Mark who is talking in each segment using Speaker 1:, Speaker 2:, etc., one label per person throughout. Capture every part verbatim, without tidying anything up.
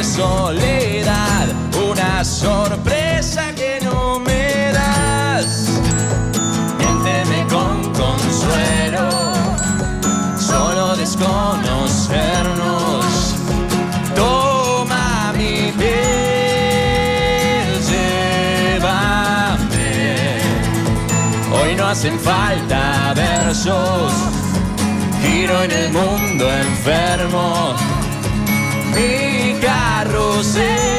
Speaker 1: de soledad, una sorpresa que no me das. Miénteme con consuelo, solo desconocernos. Toma mi piel, llévame. Hoy no hacen falta versos, giro en el mundo enfermo. Mi carrusel.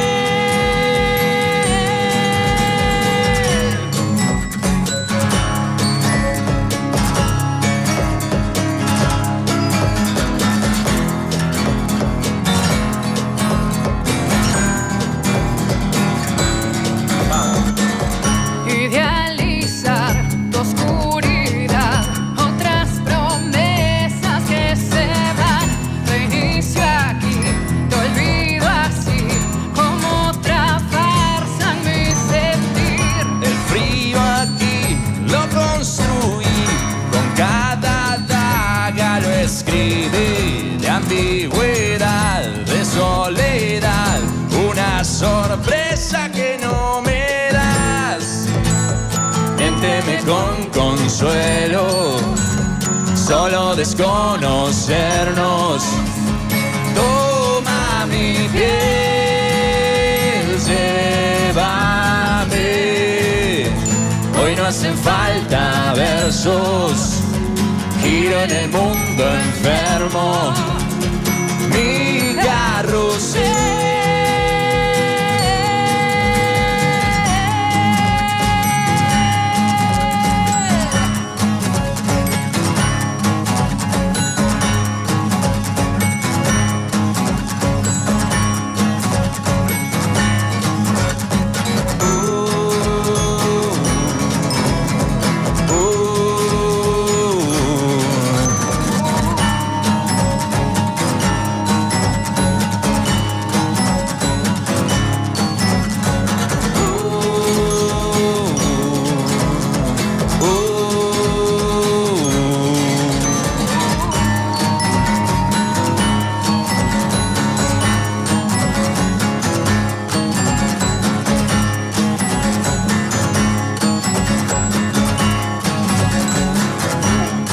Speaker 2: Idealizar tu oscuridad, otras promesas que se van. Reinicio aquí, te olvido así, como otra farsa en mi sentir.
Speaker 1: El frío aquí lo construí, con cada daga lo escribí. De ambigüedad, de soledad, una sorpresa que no me das. Miénteme con consuelo, solo desconocernos. Toma mi piel, llévame. Hoy no hacen falta versos, giro en el mundo enfermo. Mi carrusel.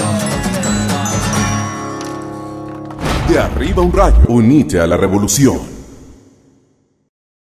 Speaker 3: De arriba un rayo, unite a la revolución.